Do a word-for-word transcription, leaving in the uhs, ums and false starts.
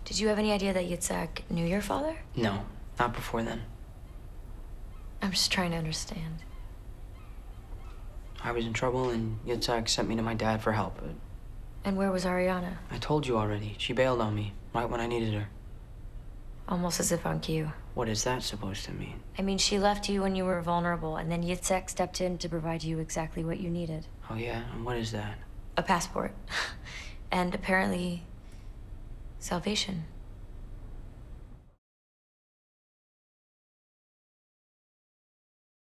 Did you have any idea that Yitzhak knew your father? No, not before then. I'm just trying to understand. I was in trouble, and Yitzhak sent me to my dad for help. But And where was Ariana? I told you already. She bailed on me, right when I needed her. Almost as if on cue. What is that supposed to mean? I mean, she left you when you were vulnerable, and then Yitzhak stepped in to provide you exactly what you needed. Oh, yeah? And what is that? A passport. And apparently, salvation.